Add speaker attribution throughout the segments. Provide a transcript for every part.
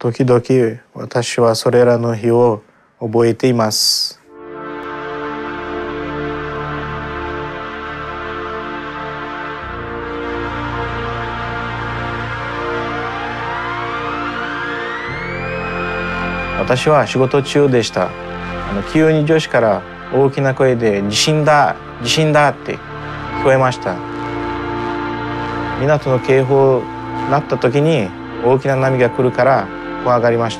Speaker 1: 時々私はそれらの日を覚えています。私は仕事中でした。急に上司から大きな声で地震だ、地震だって聞こえました。港の警報になった時に大きな波が来るから怖がりました。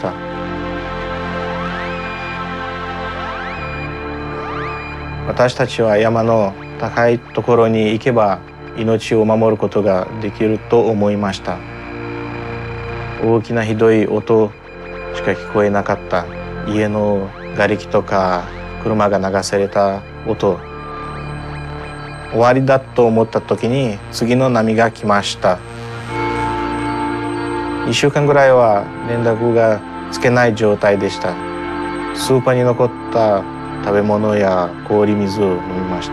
Speaker 1: 私たちは山の高いところに行けば命を守ることができると思いました。大きなひどい音しか聞こえなかった。家の瓦礫とか車が流された音。終わりだと思った時に次の波が来ました。1週間ぐらいは連絡がつけない状態でした。スーパーに残った食べ物や氷水を飲みました。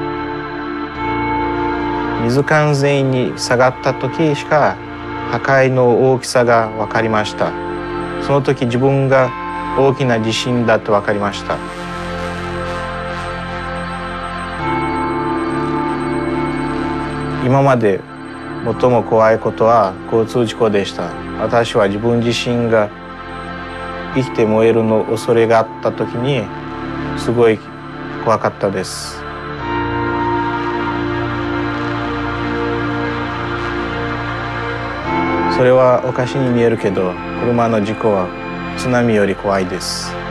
Speaker 1: 水完全に下がった時しか破壊の大きさが分かりました。その時自分が大きな地震だと分かりました。今まで最も怖いことは交通事故でした。私は自分自身が生きて燃えるの恐れがあった時にすごい怖かったです。それはおかしに見えるけど、車の事故は津波より怖いです。